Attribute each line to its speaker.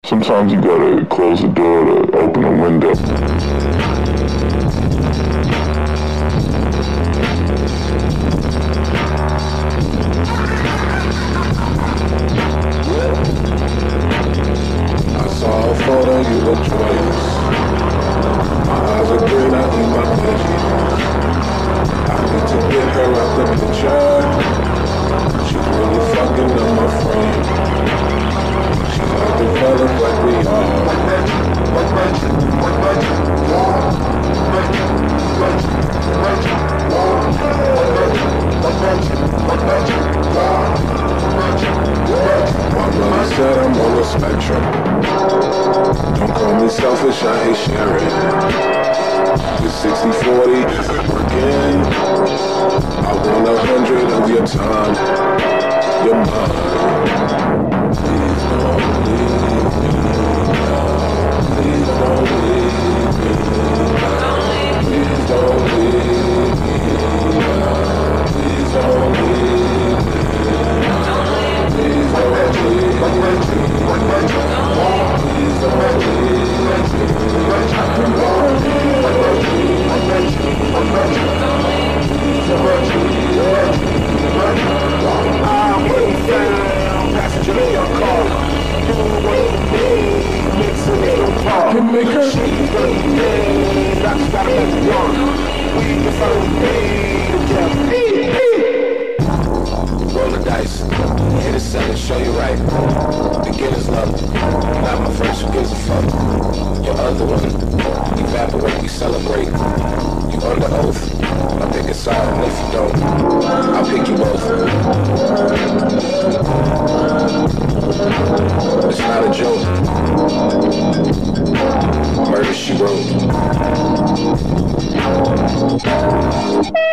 Speaker 1: Sometimes you gotta close the door to open a window.
Speaker 2: I saw a photo, you look joyous. My eyes are green, I eat my veggies. I need to get her out the picture. She's really fucking up my frame. She's not developed like we are. My mother said I'm on the spectrum. Don't call me selfish, I hate sharing. You're 60-40, working. I want 100 of your time. You're mine. Please don't leave me now. Please don't leave me now. Please don't leave me now. Please don't leave me now. Please don't leave me now. Please don't leave passenger in your car. Do what you need, mix a little part. Can make her she's gonna be dead. I just gotta let you on. We can finally be together. Roll the dice, hit a seven, show you right. Beginner's love, not my first, who gives a fuck. Your other one, evaporate, we celebrate. You under oath, I'll pick a side, and if you don't, I'll pick you both. It's not a joke. Murder, she wrote.